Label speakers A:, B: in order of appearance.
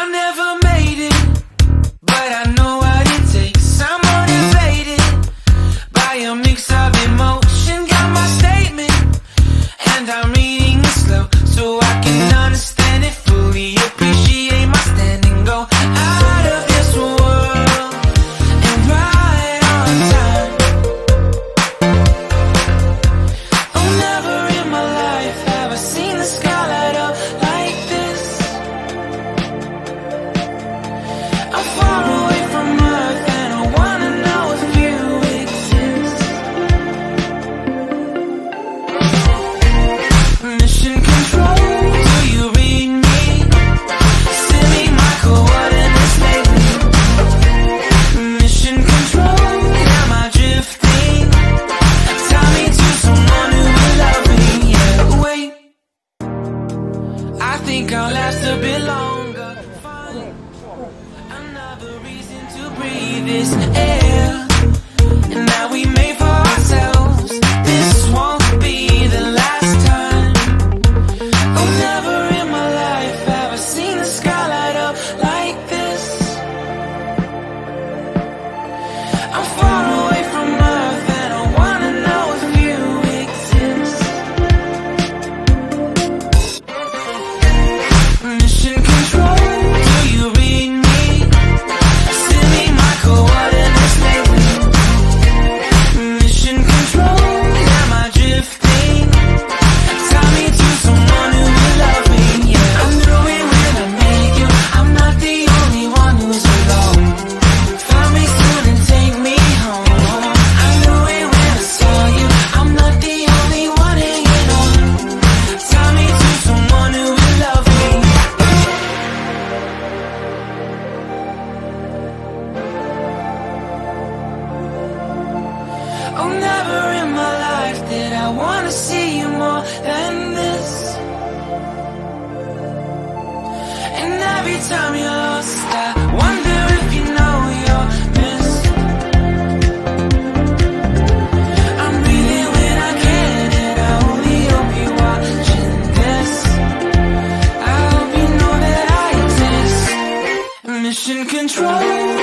A: never made it, but I know what it takes. I'm motivated by a mix of emotion. Got my statement, and I'm reading it slow so I can understand it fully. Appreciate my stand and go out of this world and right on time. Oh, never in my life have I seen the sky light up like this. I'm far away from Earth and I wanna know if you exist. Mission control, do you read me? Send me my coordinates lately. Mission control, am I drifting? Tie me to someone who will love me. Yeah, wait, I think I'll last a bit longer. Fine. Another reason to breathe this air, and that we made for ourselves. This won't be the last time. Oh, never in my life have I seen the sky light up like this. I'm far away from Earth and I wanna know if you exist. Mission control, do you read me? Send me my coordinates lately. Mission control, am I drifting? Tie me to someone who will love me. Yeah, I knew it when I met you. I'm not the only one who's alone. Find me soon and take me home. I knew it when I saw you. I'm not the only one hanging on. Tie me to someone who will love me. Oh, never in my life did I wanna see you more than this. And every time you're lost, I wonder if you know you're missed. I'm breathing when I can, and I only hope you're watching this. I hope you know that I exist. Mission control,